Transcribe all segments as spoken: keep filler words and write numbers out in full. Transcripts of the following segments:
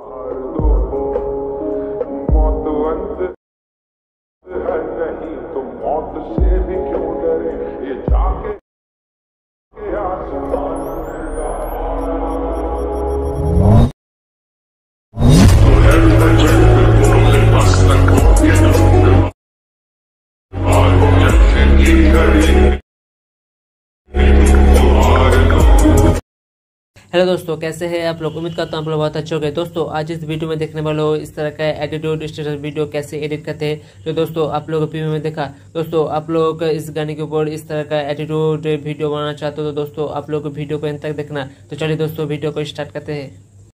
नहीं तो मौत से भी क्यों डरे, ये जाके आसमान हेलो दोस्तों, कैसे हैं आप लोग। उम्मीद करता हूँ आप लोग बहुत अच्छे हो गए। दोस्तों आज इस वीडियो में देखने वाले हो इस तरह का एटीट्यूड स्टेटस वीडियो कैसे एडिट करते हैं। तो दोस्तों आप लोग प्रीव्यू में देखा। दोस्तों आप लोग इस गाने के ऊपर इस तरह का एटीट्यूड वीडियो बनाना चाहते हो तो दोस्तों आप लोग वीडियो को अंत तक देखना। तो चलिए दोस्तों वीडियो को स्टार्ट करते हैं।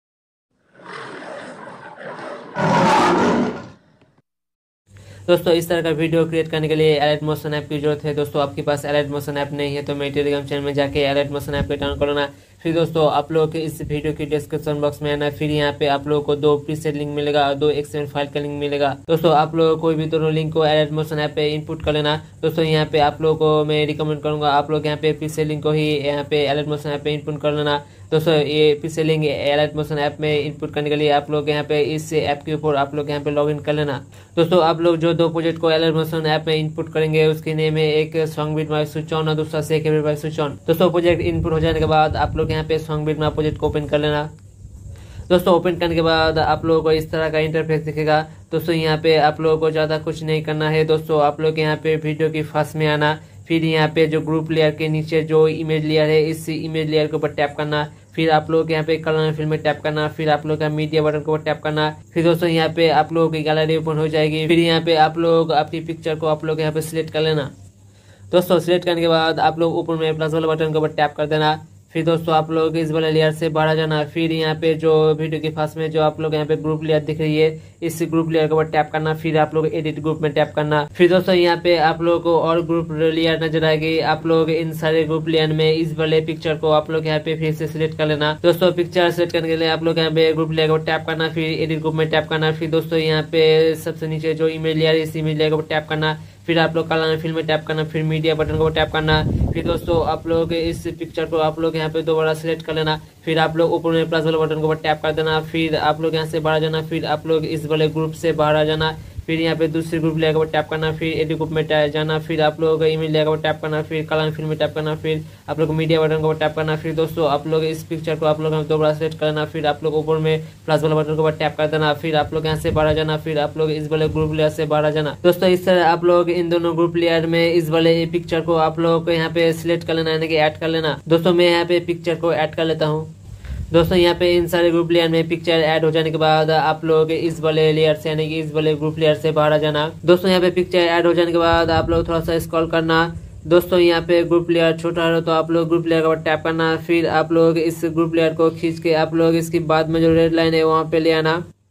दोस्तों इस तरह का वीडियो क्रिएट करने के लिए एलाइट मोशन ऐप की जरूरत है। दोस्तों आपके पास एलाइट मोशन ऐप नहीं है तो मेरे टेलीग्राम चैनल में जाके एलाइट मोशन ऐप को डाउनलोड कर लेना। फिर दोस्तों आप लोग के इस वीडियो की डिस्क्रिप्शन बॉक्स में आना। फिर यहाँ पे आप लोगों को दो प्रीसेट लिंक मिलेगा और दो एक्सएमएल फाइल का लिंक मिलेगा। दोस्तों आप लोग कोई भी दोनों लिंक को एलाइट मोशन ऐप पे इनपुट कर लेना। दोस्तों यहाँ पे आप लोगों को मैं रिकमेंड करूंगा आप लोग यहाँ पे प्रीसेट लिंक को ही यहाँ पे एलाइट मोशन ऐप पे इनपुट कर लेना। दोस्तों ये preset link Alight Motion app में इनपुट करने के लिए आप लोग यहाँ पे इस ऐप के ऊपर आप लोग यहाँ पे लॉग इन कर लेना। दोस्तों आप लोग जो दो प्रोजेक्ट को एलाइट मोशन ऐप में इनपुट करेंगे उसके नेम है एक song beat by switch on और दूसरा shake beat by switch on. दोस्तों प्रोजेक्ट इनपुट हो जाने के बाद आप लोग यहाँ पे सॉन्ग बीट प्रोजेक्ट को ओपन कर लेना। दोस्तों ओपन करने के बाद आप लोगों को इस तरह का इंटरफेस दिखेगा। दोस्तों यहाँ पे आप लोगों को ज्यादा कुछ नहीं करना है। दोस्तों आप लोग यहाँ पे वीडियो की फर्स्ट में आना। फिर यहाँ पे जो ग्रुप लेयर के नीचे जो इमेज लेयर है इस इमेज लेयर के ऊपर टैप करना। फिर आप लोग यहाँ पे कलर फिल्म में टैप करना। फिर आप लोग का मीडिया बटन को टैप करना। फिर दोस्तों यहाँ पे आप लोगों की गैलरी ओपन हो जाएगी। फिर यहाँ पे आप लोग अपनी पिक्चर को आप लोग यहाँ पे सिलेक्ट कर लेना। दोस्तों सिलेक्ट करने के बाद आप लोग ऊपर में प्लस वाले बटन के ऊपर टैप कर देना। फिर दोस्तों आप लोग इस वाले लेयर से बाहर जाना। फिर यहाँ पे जो वीडियो के पास में जो आप लोग यहाँ पे ग्रुप लेयर दिख रही है इस ग्रुप लेयर के ऊपर टैप करना। फिर आप लोग एडिट ग्रुप में टैप करना। फिर दोस्तों यहाँ पे आप लोगों को और ग्रुप लेयर नजर आएगी। आप लोग इन सारे ग्रुप लेयर में इस वाले पिक्चर को आप लोग यहाँ पे फिर से सिलेक्ट कर लेना। दोस्तों पिक्चर सिलेक्ट करने के लिए आप लोग यहाँ पे ग्रुप लेयर को टैप करना। फिर एडिट ग्रुप में टैप करना। फिर दोस्तों यहाँ पे सबसे नीचे जो इमेज लेयर इस इमेज लेयर को टैप करना। फिर आप लोग कलर फिल्म में टैप करना। फिर मीडिया बटन को टैप करना। फिर दोस्तों आप लोग इस पिक्चर को आप लोग यहाँ पे दोबारा सिलेक्ट कर लेना। फिर आप लोग ऊपर में प्लस वाले बटन को टैप कर देना। फिर आप लोग यहाँ से बाहर जाना। फिर आप लोग इस वाले ग्रुप से बाहर आ जाना। फिर यहाँ पे दूसरी ग्रुप लेयर को टैप करना। फिर एडिट ग्रुप में जाना। फिर आप लोग इमेज लेयर को टैप करना। फिर कलर फिल्म में टैप करना। फिर आप लोग मीडिया बटन को टैप करना। फिर दोस्तों आप लोग इस पिक्चर को आप लोग दोबारा सेलेक्ट करना। फिर आप लोग ऊपर में प्लस वाले बटन को टैप कर देना। फिर आप लोग यहाँ से बाहर जाना। फिर आप लोग इस वाले ग्रुप लेयर से बाहर जाना। दोस्तों इस तरह आप लोग इन दोनों ग्रुप लेयर में इस वाले पिक्चर को आप लोग यहाँ पे सिलेक्ट कर लेना यानी कि ऐड कर लेना। दोस्तों मैं यहाँ पे पिक्चर को ऐड कर लेता हूँ। दोस्तों यहाँ पे इन सारे ग्रुप लेयर में पिक्चर ऐड हो जाने के बाद आप लोग इस वाले लेयर से यानी कि इस वाले ग्रुप लेयर से बाहर आ जाना। दोस्तों यहाँ पे पिक्चर ऐड हो जाने के बाद आप लोग थोड़ा सा स्क्रॉल करना। दोस्तों यहाँ पे ग्रुप लेयर छोटा है तो आप लोग ग्रुप लेयर का टैप करना। फिर आप लोग इस ग्रुप लेयर को खींच के आप लोग इसके बाद में जो रेड लाइन है वहाँ पे ले आना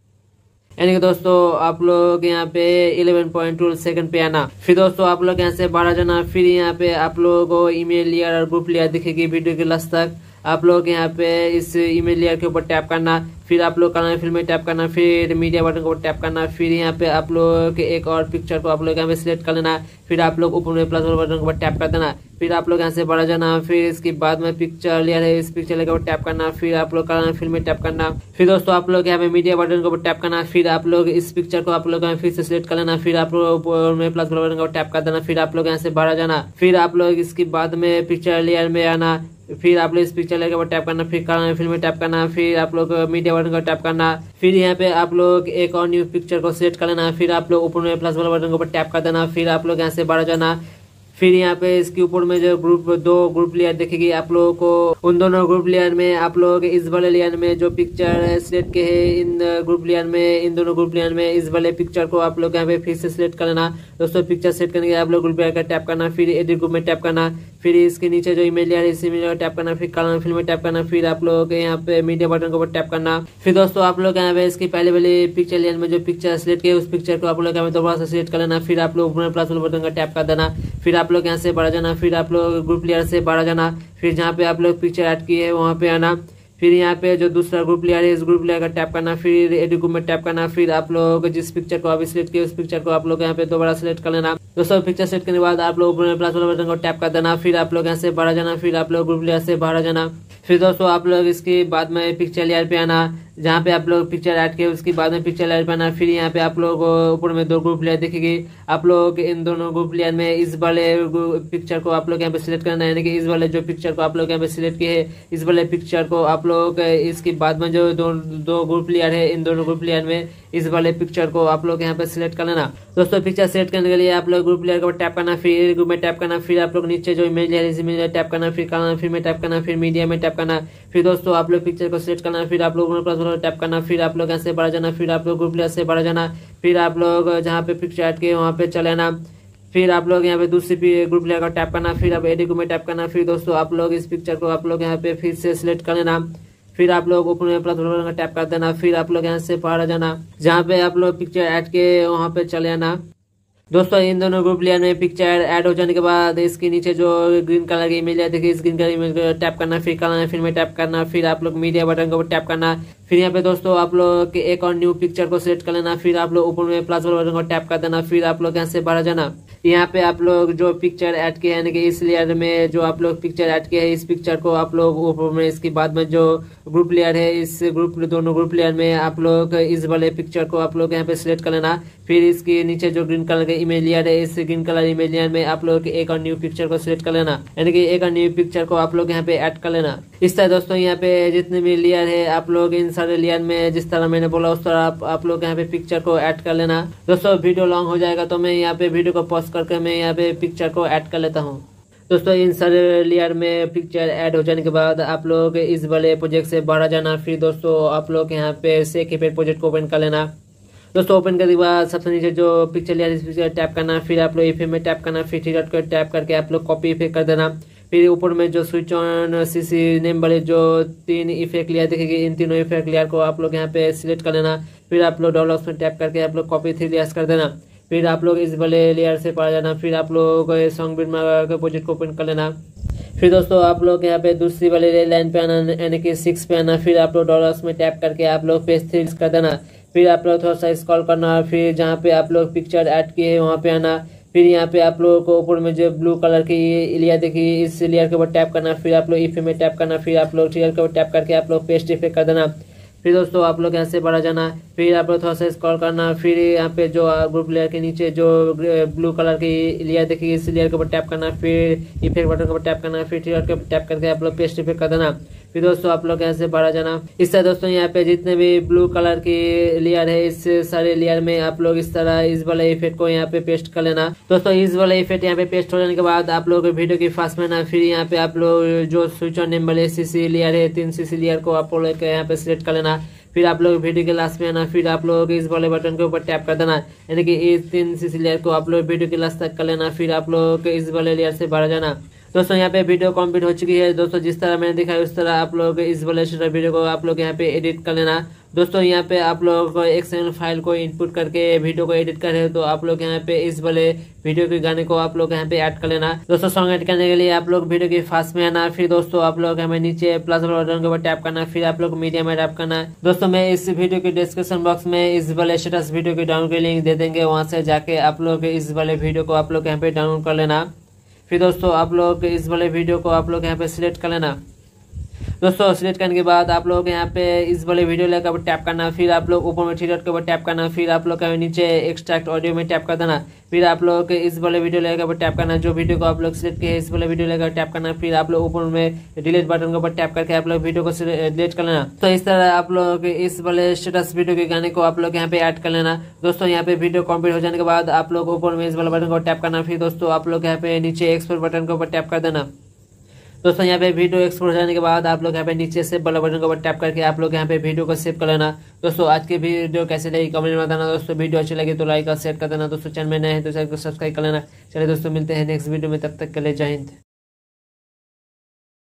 यानी कि दोस्तों आप लोग यहाँ पे इलेवन पॉइंट टू सेकंड पे आना। फिर दोस्तों आप लोग यहाँ से बाहर आ जाना। फिर यहाँ पे आप लोगों को इमेज लेयर और ग्रुप लेयर दिखेगी वीडियो के लास्ट तक। आप लोग यहाँ पे इस इमेज लेयर के ऊपर टैप करना। फिर आप लोग कलर फिल्म में टैप करना। फिर मीडिया बटन को टैप करना। फिर यहाँ पे आप लोग एक और पिक्चर को आप लोग यहाँ पे सिलेक्ट कर लेना। फिर आप लोग ऊपर में प्लस बटन को टैप कर देना। फिर आप लोग यहाँ से बढ़ा जाना। फिर इसके बाद में पिक्चर लेयर है इस पिक्चर लेयर को टैप करना। फिर आप लोग कलर फिल्म में टैप करना। फिर दोस्तों आप लोग यहाँ पे मीडिया बटन को टैप करना। फिर आप लोग इस पिक्चर को आप लोग फिर से सिलेक्ट कर लेना। फिर आप लोग ऊपर में प्लस बटन को टैप कर देना। फिर आप लोग यहाँ से बढ़ा जाना। फिर आप लोग इसके बाद में पिक्चर लेयर में आना। फिर आप लोग इस पिक्चर लेयर के टैप करना। फिर कलर फिल्म में टैप करना। फिर आप लोग मीडिया बटन को टैप करना। फिर यहाँ पे आप लोग एक और न्यू पिक्चर को सिलेक्ट कर लेना। फिर आप लोग ऊपर में प्लस वाला बटन को टैप कर देना। फिर आप लोग यहाँ से बाहर जाना। फिर यहाँ पे इसके ऊपर में जो ग्रुप दो ग्रुप लेयर दिखेगी आप लोगों को उन दोनों ग्रुप लेयर में आप लोग इस वाले लेयर में जो पिक्चर सिलेक्ट के है इन ग्रुप लेयर में इन दोनों ग्रुप लेयर में इस वाले पिक्चर को आप लोग यहाँ पे फिर से सिलेक्ट कर लेना। दोस्तों पिक्चर सेट करने के आप लोग ग्रुप लेयर का टैप करना। फिर एडिट ग्रुप में टैप करना। फिर इसके नीचे जो इमेज लेयर है इस इमेज लेयर टैप करना। फिर कलर फिल्म में टैप करना। फिर आप लोग यहाँ पे मीडिया बटन को टैप करना। फिर दोस्तों आप लोग यहाँ पे इसकी पहले वाले पिक्चर लेयर में जो पिक्चर सिलेक्ट किया उस पिक्चर को आप लोग यहाँ पे दोबारा से सिलेक्ट कर लेना। फिर आप लोग प्लस बटन का टैप कर देना। फिर आप लोग यहाँ से बढ़ जाना। फिर आप लोग ग्रुप लेयर से बाहर जाना। फिर जहाँ पे आप लोग पिक्चर ऐड किए है वहाँ पे आना। फिर यहाँ पे जो दूसरा ग्रुप लेयर है इस ग्रुप लेयर का टैप करना। फिर एडिट ग्रुप में टैप करना। फिर आप लोग जिस पिक्चर को अभी सिलेक्ट किए उस पिक्चर को आप लोग यहाँ पे दोबारा सिलेक्ट कर लेना। दोस्तों पिक्चर सेट करने के बाद आप लोग प्लस वाला बटन को टैप कर देना। फिर आप लोग यहाँ से बाहर जाना। फिर आप लोग ग्रुप लेयर से बाहर जाना। फिर दोस्तों आप लोग इसके बाद में पिक्चर लेयर पे आना। जहाँ पे आप लोग पिक्चर ऐड किए उसके बाद में पिक्चर ऐड करना। फिर यहाँ पे आप लोग ऊपर में दो ग्रुप लेयर दिखेगी, आप लोग इन दोनों ग्रुप लेयर में इस वाले पिक्चर को आप लोग यहाँ पे सिलेक्ट करना है, यानी कि इस वाले जो पिक्चर को आप लोग यहाँ पे सिलेक्ट किए है इस वाले पिक्चर को आप लोग इसके बाद में जो दो दो ग्रुप लेयर है इन दोनों ग्रुप लेयर में इस वाले पिक्चर को आप लोग यहाँ पे सिलेक्ट कर लेना। दोस्तों पिक्चर सेलेक्ट करने के लिए आप लोग ग्रुप लेयर के ऊपर टैप करना, फिर ग्रुप में टैप करना, फिर आप लोग नीचे जो इमेज है इस इमेज में टैप करना, फिर करना फिर में टैप करना, फिर मीडिया में टैप करना। फिर दोस्तों आप लोग पिक्चर को सिलेक्ट करना, फिर आप लोग टैप करना, फिर आप लोग यहाँ से बढ़ा जाना, फिर आप लोग ग्रुप लेयर से बढ़ा जाना, फिर आप लोग जहाँ पे पिक्चर ऐड किए वहाँ पे चले आना। फिर आप लोग यहाँ पे दूसरी ग्रुप लेयर का टैप करना, फिर आप एडिट में टैप करना। फिर दोस्तों आप लोग इस पिक्चर को आप लोग यहाँ पे फिर से सिलेक्ट कर लेना, फिर आप लोग ऊपर में प्लस बटन का टैप कर देना, फिर आप लोग यहाँ से बाहर आ जाना, जहाँ पे आप लोग पिक्चर ऐड के वहाँ पे चले आना। दोस्तों इन दोनों ग्रुप लेयर में पिक्चर ऐड हो जाने के बाद इसके नीचे जो ग्रीन कलर की इमेज है देखिए इस ग्रीन कलर इमेज को टैप करना, फिर करना फिर में टैप करना, फिर आप लोग मीडिया बटन को टैप करना। फिर यहाँ पे दोस्तों आप लोग एक और न्यू पिक्चर को सिलेक्ट कर लेना, फिर आप लोग ऊपर में प्लस बटन को टैप कर देना, फिर आप लोग यहाँ से बाहर जाना। यहाँ पे आप लोग जो पिक्चर ऐड किए यानी कि इस लेयर में जो आप लोग पिक्चर ऐड किए है इस पिक्चर को आप लोग ऊपर में इसके बाद में जो ग्रुप लेयर है इस ग्रुप दोनों ग्रुप लेयर में आप लोग इस वाले पिक्चर को आप लोग यहाँ पे सिलेक्ट कर लेना। फिर इसके नीचे जो ग्रीन कलर का इमेज लेयर है इस ग्रीन कलर इमेज लेयर में आप लोग एक और न्यू पिक्चर को सिलेक्ट कर लेना, यानी कि एक और न्यू पिक्चर को आप लोग यहाँ पे ऐड कर लेना। इस तरह दोस्तों यहाँ पे जितने भी लेयर है आप लोग इन सारे लेयर में जिस तरह मैंने बोला उस तरह आप, आप लोग यहाँ पे पिक्चर को ऐड कर लेना। दोस्तों वीडियो लॉन्ग हो जाएगा तो मैं यहाँ पे वीडियो को पॉज करके मैं यहाँ पे पिक्चर को ऐड कर लेता हूँ। दोस्तों इन सारे लेयर में पिक्चर ऐड हो जाने के बाद आप लोग इस वाले प्रोजेक्ट से बाहर जाना। फिर दोस्तों आप लोग यहाँ पे शेक इफेक्ट प्रोजेक्ट को ओपन कर लेना। दोस्तों ओपन करने के बाद सबसे नीचे जो पिक्चर लेयर इस पिक्चर टैप करना, फिर आप लोग इफेक्ट में टैप करना, फिर थ्री डॉट को टैप करके आप लोग कॉपी इफेक्ट कर देना। फिर ऊपर में जो स्विच ऑन सीसी नेम वाले जो तीन इफेक्ट लेयर दिखेगी इन तीनों इफेक्ट लेयर को आप लोग यहाँ पे सिलेक्ट कर लेना। फिर आप लोग डबल ऑप्शन में टैप करके आप लोग कॉपी थ्री लेयर्स कर देना। फिर आप लोग इस वाले लेयर से पा जाना, फिर आप लोग सॉन्ग बीट के प्रोजेक्ट को ओपन कर लेना। फिर दोस्तों आप लोग यहाँ पे दूसरी वाले लाइन पे आना यानी कि सिक्स पे आना, फिर आप लोग डॉलर्स में टैप करके आप लोग पेज थ्री कर देना। फिर आप लोग थोड़ा सा स्क्रॉल करना, फिर जहाँ पे आप लोग पिक्चर ऐड किए वहाँ पे आना। फिर यहाँ पे आप लोगों को ऊपर में जो ब्लू कलर की लेयर देखिए इस लेयर के ऊपर टैप करना, फिर आप लोग इफेक्ट में टैप करना, फिर आप लोग ट्रिगर के ऊपर टैप करके आप लोग पेस्ट इफेक्ट कर देना। फिर दोस्तों आप लोग यहाँ से बढ़ा जाना, फिर आप लोग थोड़ा सा स्क्रॉल करना, फिर यहाँ पे जो ग्रुप लेयर के नीचे जो ब्लू कलर की लेयर देखिए इस लेयर के ऊपर टैप करना, फिर इफेक्ट बटन के ऊपर टैप करना, फिर ट्रिगर के ऊपर टैप करके आप लोग पेस्ट इफेक्ट कर देना। फिर दोस्तों आप लोग यहाँ से बढ़ा जाना। इस तरह दोस्तों यहाँ पे जितने भी ब्लू कलर की लेयर है इस सारे लेयर में आप लोग इस तरह इस वाले इफेक्ट को यहाँ पे पेस्ट कर लेना। दोस्तों इस वाले इफेक्ट यहाँ पे पेस्ट हो जाने के बाद आप लोग वीडियो की फास्ट में ना फिर यहाँ पे आप लोग जो स्विच ऑन नेम वाले सीसी लेयर है तीन सीसी लेयर को आप लोग यहाँ पे सिलेक्ट कर लेना। फिर आप लोग वीडियो के लास्ट में आना, फिर आप लोग इस वाले बटन के ऊपर टैप कर देना, यानी कि इस तीन सीसी लेयर को आप लोग वीडियो के लास्ट तक कर लेना। फिर आप लोग इस वाले लेयर से बाहर जाना। दोस्तों यहाँ पे वीडियो कंप्लीट हो चुकी है। दोस्तों जिस तरह मैंने दिखाया उस तरह आप लोग इस वाले वीडियो को आप लोग यहाँ पे एडिट कर लेना। दोस्तों यहाँ पे आप लोग एक्सएमएल फाइल को इनपुट करके वीडियो को एडिट कर रहे हो तो आप लोग यहाँ पे इस वाले वीडियो के गाने को आप लोग यहाँ पे ऐड कर लेना। दोस्तों सॉन्ग ऐड करने के लिए आप लोग वीडियो के फास्ट में आना, फिर दोस्तों आप लोग हमें नीचे प्लस बटन के ऊपर टैप करना, फिर आप लोग मीडिया में टैप करना। दोस्तों मैं इस वीडियो के डिस्क्रिप्शन बॉक्स में इस वाले स्टेटस वीडियो के डाउनलोड के लिंक दे देंगे, वहां से जाके आप लोग इस वाले वीडियो को आप लोग यहाँ पे डाउनलोड कर लेना। फिर दोस्तों आप लोग इस वाले वीडियो को आप लोग यहाँ पे सिलेक्ट कर लेना। दोस्तों सिलेक्ट करने के बाद आप लोग यहाँ पे इस वाले वीडियो लेकर टैप करना, फिर आप लोग ऊपर में थ्री डॉट के ऊपर टैप करना, फिर आप लोग नीचे एक्सट्रैक्ट ऑडियो में टैप कर देना। फिर आप लोग इस वाले वीडियो लेकर टैप करना, जो वीडियो को आप लोग सिलेक्ट किए इस वाले वीडियो लेकर टैप करना। फिर आप लोग ऊपर में डिलीट बटन के ऊपर टैप करके आप लोग वीडियो को डिलीट कर लेना। तो इस तरह आप लोग इस वाले स्टेटस वीडियो के गाने को आप लोग यहाँ पे ऐड कर लेना। दोस्तों यहाँ पे वीडियो कंप्लीट हो जाने के बाद आप लोग ऊपर में इस वाले बटन को टैप करना, फिर दोस्तों आप लोग यहाँ पे नीचे एक्सपोर्ट बटन के ऊपर टैप कर देना। दोस्तों यहाँ पे वीडियो एक्सपोर्ट हो जाने के बाद आप लोग यहाँ पे नीचे से बड़ा बटन के ऊपर टैप करके आप लोग यहाँ पे वीडियो को सेव कर लेना। दोस्तों आज की वीडियो कैसे लगी कमेंट में बताना। दोस्तों वीडियो अच्छी लगी तो लाइक और शेयर कर देना। दोस्तों चैनल में नए हैं तो चैनल को सब्सक्राइब कर लेना। चलिए दोस्तों मिलते हैं नेक्स्ट वीडियो में, तब तक के लिए जय हिंद।